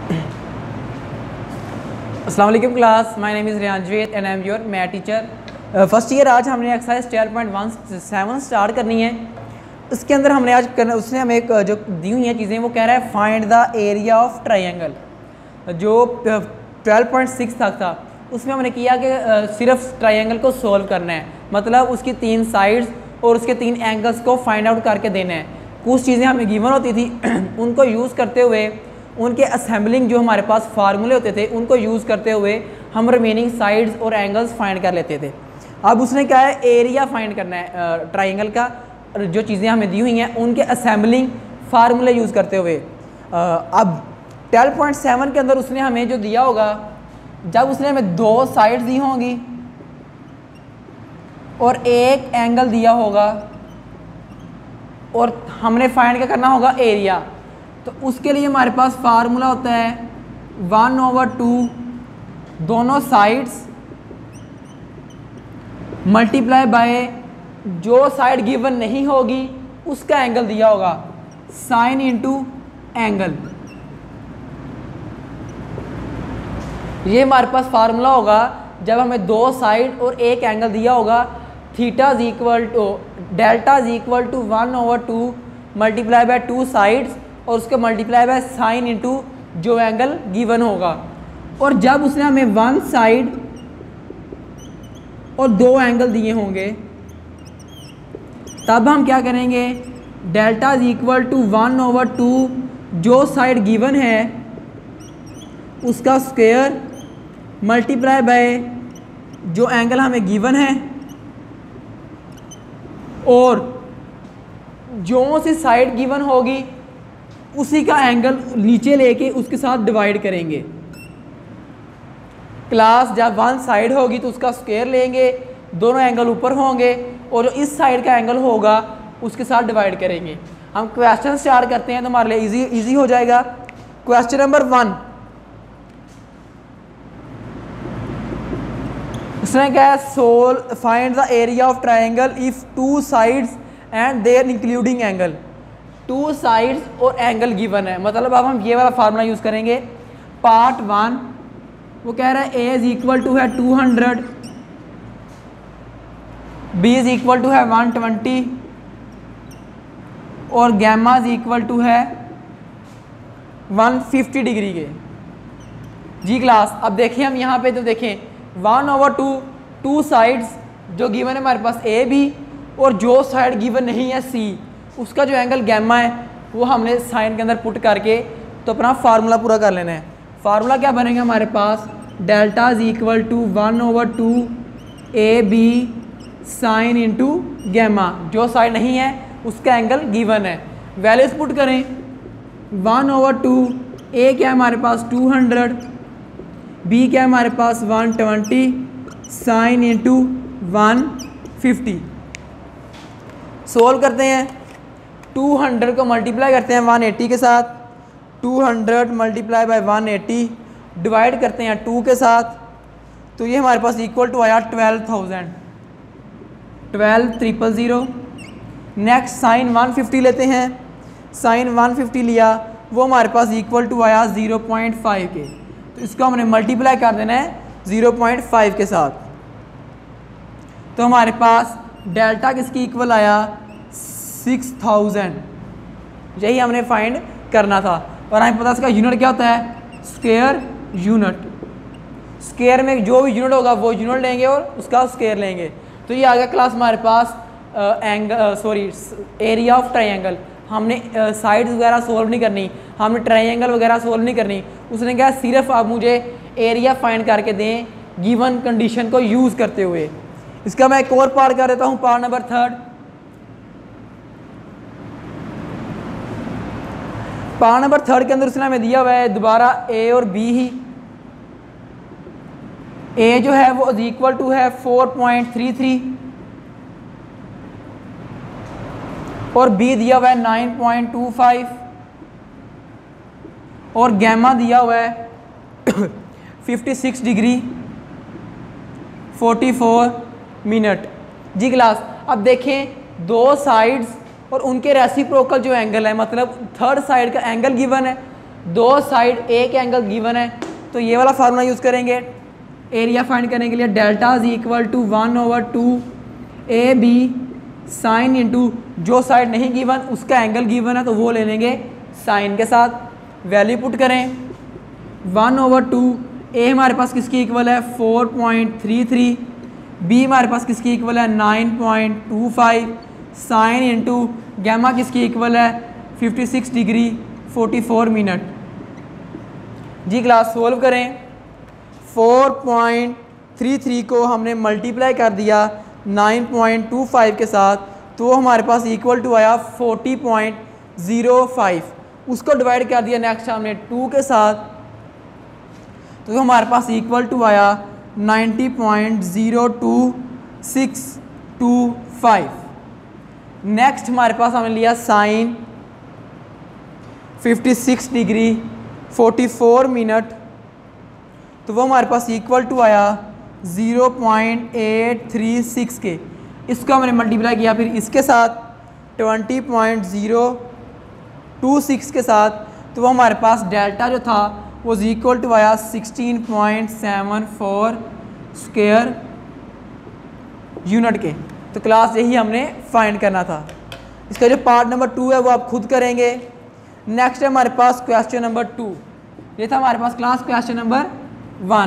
अस्सलाम वालेकुम class, my name is Riyan Javed and I am your math teacher. First year. आज हमने एक्सरसाइज 12.17 स्टार्ट करनी है। इसके अंदर हमने आज करना, उसने हमें एक जो दी हुई हैं चीज़ें, वो कह रहा है find the area of triangle. जो 12.6 तक था उसमें हमने किया कि सिर्फ ट्रायंगल को सोल्व करना है, मतलब उसकी 3 साइड्स और उसके 3 एंगल्स को फाइंड आउट करके देना है। कुछ चीज़ें हमें गिवन होती थी उनको यूज़ करते हुए, उनके असेंबलिंग जो हमारे पास फार्मूले होते थे उनको यूज़ करते हुए हम रिमेनिंग साइड्स और एंगल्स फाइंड कर लेते थे। अब उसने क्या है, एरिया फाइंड करना है ट्रायंगल का। जो चीज़ें हमें दी हुई हैं उनके असेंबलिंग फार्मूले यूज़ करते हुए। अब 12.7 के अंदर उसने हमें जो दिया होगा, जब उसने हमें 2 साइड्स दी होंगी और एक एंगल दिया होगा और हमने फाइंड क्या करना होगा, एरिया। तो उसके लिए हमारे पास फार्मूला होता है 1/2 दोनों साइड्स मल्टीप्लाई बाय जो साइड गिवन नहीं होगी उसका एंगल दिया होगा, साइन इंटू एंगल। ये हमारे पास फार्मूला होगा जब हमें 2 साइड और एक एंगल दिया होगा। Theta is equal to delta is equal to 1/2 multiply by 2 sides और उसके मल्टीप्लाई बाय साइन इंटू जो एंगल गिवन होगा। और जब उसने हमें 1 साइड और 2 एंगल दिए होंगे तब हम क्या करेंगे, डेल्टा इज इक्वल टू 1/2 जो साइड गिवन है उसका स्क्वायर मल्टीप्लाई बाय जो एंगल हमें गिवन है, और जो सी साइड गिवन होगी उसी का एंगल नीचे लेके उसके साथ डिवाइड करेंगे। क्लास जब 1 साइड होगी तो उसका स्क्वायर लेंगे, दोनों एंगल ऊपर होंगे, और जो इस साइड का एंगल होगा उसके साथ डिवाइड करेंगे। हम क्वेश्चन स्टार्ट करते हैं तो हमारे लिए इजी हो जाएगा। क्वेश्चन नंबर 1, उसने क्या है, solve find the area of triangle if 2 sides and their including angle. 2 sides और एंगल गिवन है, मतलब अब हम ये वाला फार्मूला यूज़ करेंगे। पार्ट 1 वो कह रहा है ए इज इक्वल टू है 200, बी इज इक्वल टू है 120 और गैमा इज इक्वल टू है 150 डिग्री के। जी क्लास, अब देखें हम यहाँ पे तो देखें 1/2 2 साइड्स जो गिवन है हमारे पास ए बी, और जो साइड गिवन नहीं है सी, उसका जो एंगल गैमा है वो हमने साइन के अंदर पुट करके तो अपना फार्मूला पूरा कर लेना है। फार्मूला क्या बनेगा हमारे पास, delta is equal to 1/2 A B sine into gamma. जो साइड नहीं है उसका एंगल गिवन है, वैल्यूज पुट करें। 1/2 ए क्या है हमारे पास 200, बी क्या है हमारे पास 120 साइन इंटू 150। सोल्व करते हैं, 200 को मल्टीप्लाई करते हैं 180 के साथ, 200 मल्टीप्लाई बाय 180 डिवाइड करते हैं 2 के साथ, तो ये हमारे पास इक्वल टू आया 12,000, 12,000। नेक्स्ट साइन 150 लेते हैं, साइन 150 लिया, वो हमारे पास इक्वल टू आया 0.5 के, तो इसको हमने मल्टीप्लाई कर देना है 0.5 के साथ। तो हमारे पास डेल्टा किसकी इक्वल आया 6000। यही हमने फाइंड करना था। और हमें पता इसका यूनिट क्या होता है, स्क्वायर यूनिट। स्क्वायर में जो भी यूनिट होगा वो यूनिट लेंगे और उसका स्क्वायर लेंगे। तो ये आ गया क्लास हमारे पास एरिया ऑफ ट्रायंगल। हमने साइड्स वगैरह सोल्व नहीं करनी, हमने ट्रायंगल वगैरह सोल्व नहीं करनी। उसने कहा सिर्फ आप मुझे एरिया फाइंड करके दें गिवन कंडीशन को यूज़ करते हुए। इसका मैं एक और पार्ट कर देता हूँ, पार्ट नंबर 3। पार्ट नंबर 3 के अंदर उसने हमें दिया हुआ है दोबारा ए और बी ही। ए जो है वो इक्वल टू है 4.33 और बी दिया हुआ है 9.25 और गैमा दिया हुआ है 56 डिग्री 44 मिनट। जी क्लास, अब देखें 2 साइड्स और उनके रेसिप्रोकल जो एंगल है, मतलब 3rd साइड का एंगल गिवन है दो साइड एक एंगल गिवन है तो ये वाला फार्मूला यूज़ करेंगे। एरिया फाइंड करने के लिए delta is equal to 1/2 AB sine into जो साइड नहीं गिवन उसका एंगल गिवन है तो वो ले लेंगे साइन के साथ। वैल्यू पुट करें 1/2 ए हमारे पास किसकी इक्वल है 4.33, बी हमारे पास किसकी इक्वल है 9.25, साइन इंटू गैमा किसकी इक्वल है 56 डिग्री 44 मिनट। जी क्लास सोल्व करें। 4.33 को हमने मल्टीप्लाई कर दिया 9.25 के साथ तो हमारे पास इक्वल टू आया 40.05। उसको डिवाइड कर दिया नेक्स्ट हमने 2 के साथ तो हमारे पास इक्वल टू आया 90.02625। नेक्स्ट हमारे पास हमने लिया साइन 56 डिग्री 44 मिनट तो वो हमारे पास इक्वल टू आया 0.836 के। इसको हमने मल्टीप्लाई किया फिर इसके साथ 20.026 के साथ तो वो हमारे पास डेल्टा जो था वो इक्वल टू आया 16.74 स्क्वायर यूनिट के। तो क्लास यही हमने फाइंड करना था। इसका जो पार्ट नंबर 2 है वो आप खुद करेंगे। नेक्स्ट है हमारे पास क्वेश्चन नंबर 2। ये था हमारे पास क्लास क्वेश्चन नंबर 1।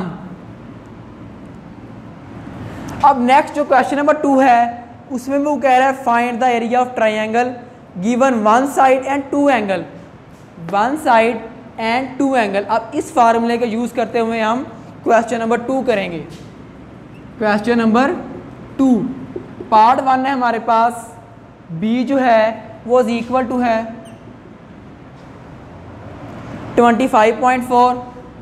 अब नेक्स्ट जो क्वेश्चन नंबर 2 है उसमें वो कह रहा है find the area of triangle given one side and two angle, one side and two angle. अब इस फार्मूले का यूज़ करते हुए हम क्वेश्चन नंबर 2 करेंगे। क्वेश्चन नंबर 2 पार्ट 1 है हमारे पास, बी जो है वो इक्वल टू है 25.4,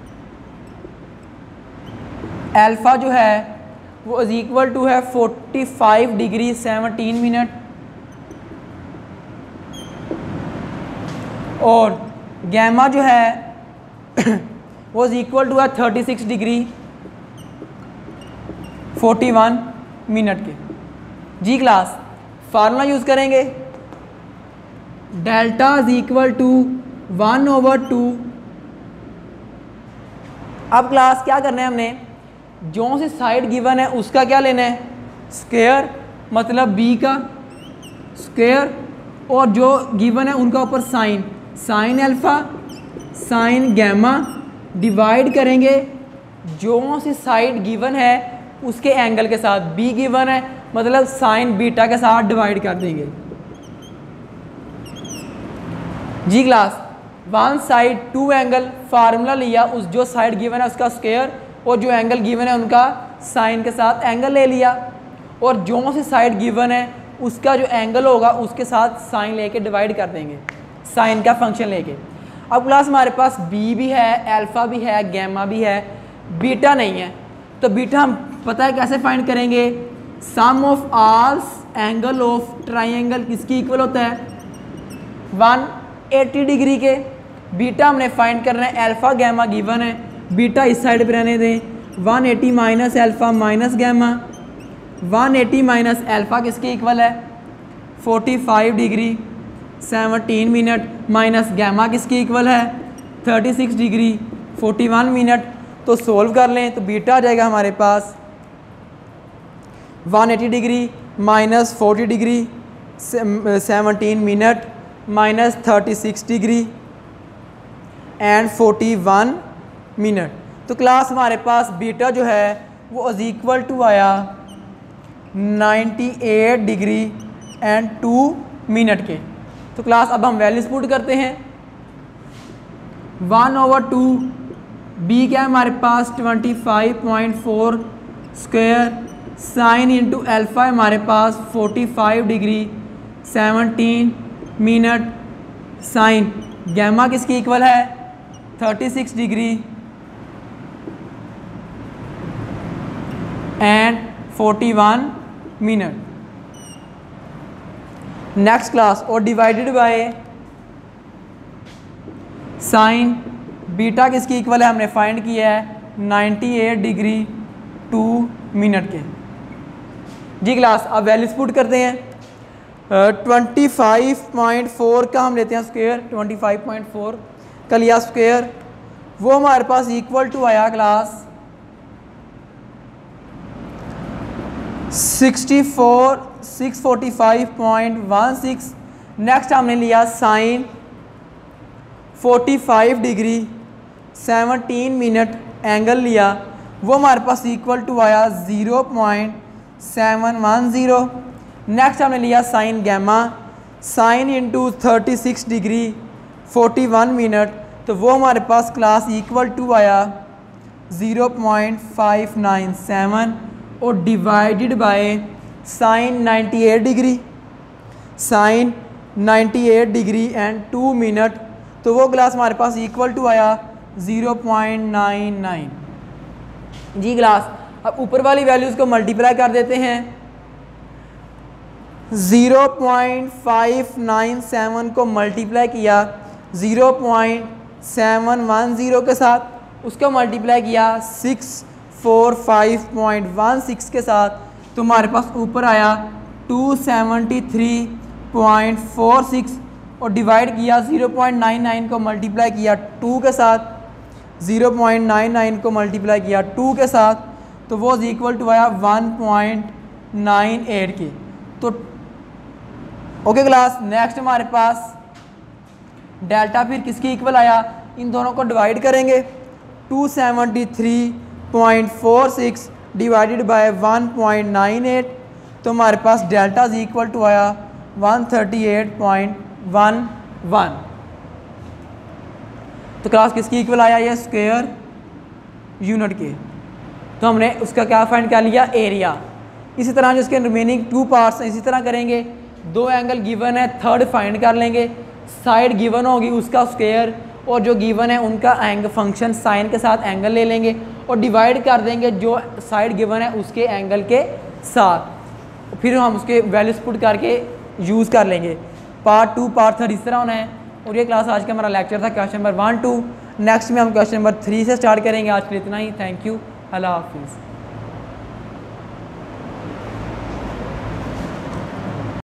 अल्फा जो है वो इक्वल टू है 45 डिग्री 17 मिनट और गैमा जो है वो इक्वल टू है 36 डिग्री 41 मिनट के। जी क्लास फार्मूला यूज़ करेंगे डेल्टा इज इक्वल टू 1/2। अब क्लास क्या करना है हमने जो सी साइड गिवन है उसका क्या लेना है स्क्वायर, मतलब बी का स्क्वायर और जो गिवन है उनका ऊपर sine, sine alpha sine gamma divide करेंगे जो सी साइड गिवन है उसके एंगल के साथ। बी गिवन है मतलब साइन बीटा के साथ डिवाइड कर देंगे। जी class one side two angle formula लिया, उस जो साइड गिवन है उसका स्क्वायर और जो एंगल गिवन है उनका साइन के साथ एंगल ले लिया और जो सी साइड गिवन है उसका जो एंगल होगा उसके साथ साइन लेके डिवाइड कर देंगे, साइन का फंक्शन लेके। अब क्लास हमारे पास बी भी है, अल्फ़ा भी है, गैमा भी है, बीटा नहीं है। तो बीटा हम पता है कैसे फाइंड करेंगे, sum of all angle of triangle किसकी इक्वल होता है 180 डिग्री के। बीटा हमने फाइंड करना है, अल्फ़ा गैमा गिवन है, बीटा इस साइड पे रहने दें। 180 minus alpha minus gamma, 180 minus alpha किसके इक्वल है 45 डिग्री 17 मिनट माइनस गैमा किसकी इक्वल है 36 डिग्री 41 मिनट। तो सोल्व कर लें तो बीटा आ जाएगा हमारे पास 180 degree minus 40 degree 17 minute minus 36 degree and 41 minute. तो क्लास हमारे पास बीटा जो है वो इक्वल टू आया 98 डिग्री एंड 2 मिनट के। तो क्लास अब हम वैल्यूज पुट करते हैं 1/2 बी क्या है हमारे पास 25.4 स्क्वायर साइन इंटू अल्फ़ा हमारे पास 45 डिग्री 17 मिनट साइन गैमा किसकी इक्वल है 36 degree and 41 minute. Next class और डिवाइडेड बाय साइन बीटा किसकी इक्वल है हमने फाइंड किया है 98 डिग्री 2 मिनट के। जी क्लास अब वैल्यूज पुट करते हैं 25.4 का हम लेते हैं स्क्वायर 25.4 का लिया स्क्वायर, वो हमारे पास इक्वल टू आया क्लास 645.16। नेक्स्ट हमने लिया साइन 45 डिग्री 17 मिनट एंगल लिया, वो हमारे पास इक्वल टू आया 0.710। नेक्स्ट हमने लिया sine gamma, sine into 36 degree 41 minute, तो वो हमारे पास क्लास इक्वल टू आया 0.597 और divided by sine 98 degree, sine 98 degree and 2 minute, तो वो क्लास हमारे पास इक्वल टू आया 0.99। जी क्लास अब ऊपर वाली वैल्यूज़ को मल्टीप्लाई कर देते हैं। 0.597 को मल्टीप्लाई किया 0.710 के साथ, उसको मल्टीप्लाई किया 645.16 के साथ, तो हमारे पास ऊपर आया 273.46 और डिवाइड किया 0.99 को मल्टीप्लाई किया 2 के साथ, 0.99 को मल्टीप्लाई किया 2 के साथ, तो वो इक्वल टू आया 1.98 के। तो ओके क्लास, नेक्स्ट हमारे पास डेल्टा फिर किसकी इक्वल आया, इन दोनों को डिवाइड करेंगे 273.46 डिवाइडेड बाय 1.98, तो हमारे पास डेल्टा इक्वल टू आया 138.11। तो क्लास किसकी इक्वल आया, ये स्क्वायर यूनिट के। तो हमने उसका क्या फाइंड कर लिया, एरिया। इसी तरह जो इसके रिमेनिंग 2 पार्ट्स हैं इसी तरह करेंगे। 2 एंगल गिवन है, थर्ड फाइंड कर लेंगे, साइड गिवन होगी उसका स्क्वायर, और जो गिवन है उनका एंगल फंक्शन साइन के साथ एंगल ले लेंगे और डिवाइड कर देंगे जो साइड गिवन है उसके एंगल के साथ, फिर हम उसके वैल्यूज पुट करके यूज़ कर लेंगे। पार्ट 2 पार्ट 3 इस तरह होना है। और ये क्लास आज का हमारा लेक्चर था क्वेश्चन नंबर 1 2। नेक्स्ट में हम क्वेश्चन नंबर 3 से स्टार्ट करेंगे। आज के लिए इतना ही। थैंक यू, अल्लाह हाफिज़।